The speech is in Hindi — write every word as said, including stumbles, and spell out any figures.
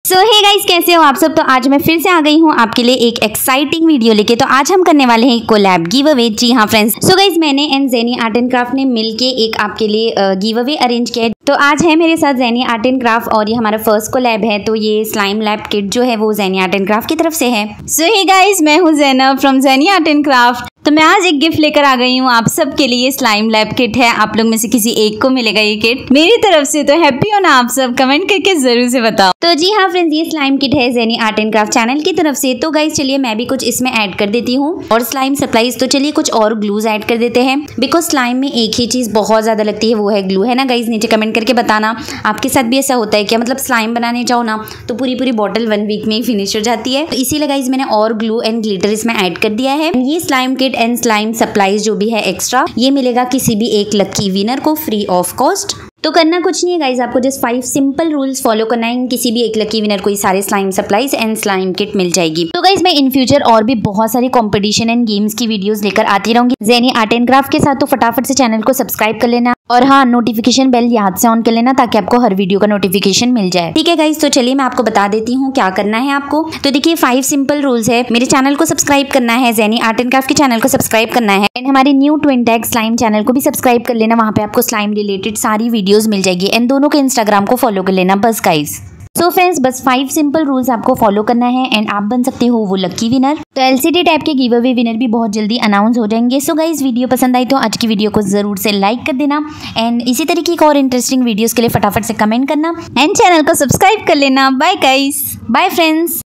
सो हे गाइस, कैसे हो आप सब। तो आज मैं फिर से आ गई हूँ आपके लिए एक एक्साइटिंग वीडियो लेके। तो आज हम करने वाले हैं कोलैब गिव अवे। जी हाँ फ्रेंड्स, सो गाइस मैंने and Jenny art and craft ने मिलके एक आपके लिए गिव अवे अरेंज किया है। तो आज है मेरे साथ जेनी आर्ट एंड क्राफ्ट और ये हमारा फर्स्ट कोलैब है। तो ये स्लाइम लैब किट जो है वो जेनी आर्ट एंड क्राफ्ट की तरफ से है। सो हे गाइस, मैं हूँ Zainab from Jenny art and craft. तो मैं आज एक गिफ्ट लेकर आ गई हूँ आप सबके लिए। स्लाइम लैब किट है, आप लोग में से किसी एक को मिलेगा ये किट मेरी तरफ से। तो हैप्पी हो ना आप सब, कमेंट करके जरूर से बताओ। तो जी हाँ फ्रेंड्स, ये स्लाइम किट है Jenny art and craft channel की तरफ से। तो गाइस चलिए मैं भी कुछ इसमें ऐड कर देती हूँ और स्लाइम सप्लाईज। तो चलिए कुछ और ग्लूज ऐड कर देते हैं, बिकॉज स्लाइम में एक ही चीज बहुत ज्यादा लगती है, वो है ग्लू। है ना गाइस, नीचे कमेंट करके बताना आपके साथ भी ऐसा होता है क्या। मतलब स्लाइम बनाने जाओ ना तो पूरी पूरी बॉटल वन वीक में ही फिनिश हो जाती है। तो इसीलिए गाइस मैंने और ग्लू एंड ग्लिटर इसमें ऐड कर दिया है। ये slime kit and slime supplies जो भी है एक्स्ट्रा, ये मिलेगा किसी भी एक लकी विनर को फ्री ऑफ कॉस्ट। तो करना कुछ नहीं है गाइज, आपको just five simple rules follow करना है। किसी भी एक लकी विनर को ये सारे slime supplies and slime kit मिल जाएगी। तो गाइज मैं इन फ्यूचर और भी बहुत सारी कंपटीशन एंड गेम्स की वीडियोस लेकर आती रहूंगी जेनी आर्ट एंड क्राफ्ट के साथ। तो फटाफट से चैनल को सब्सक्राइब कर लेना और हाँ, नोटिफिकेशन बेल याद से ऑन कर लेना ताकि आपको हर वीडियो का नोटिफिकेशन मिल जाए। ठीक है गाइज, तो चलिए मैं आपको बता देती हूँ क्या करना है आपको। तो देखिए फाइव सिंपल रूल्स है। मेरे चैनल को सब्सक्राइब करना है, जेनी आर्ट एंड क्राफ्ट के चैनल को सब्सक्राइब करना है एंड हमारे new twin tag slime channel को भी सब्सक्राइब कर लेना। वहाँ पे आपको स्लाइम रिलेटेड सारी वीडियोस मिल जाएगी एंड दोनों के इंस्टाग्राम को फॉलो कर लेना बस गाइज। सो फ्रेंड्स, बस फाइव सिंपल रूल्स आपको फॉलो करना है एंड आप बन सकते हो वो लकी विनर। तो एलसीडी टाइप के गिव अवे विनर भी बहुत जल्दी अनाउंस हो जाएंगे। सो गाइज वीडियो पसंद आई तो आज की वीडियो को जरूर से लाइक कर देना एंड इसी तरीके की और इंटरेस्टिंग वीडियोस के लिए फटाफट से कमेंट करना एंड चैनल को सब्सक्राइब कर लेना। Bye guys, bye friends.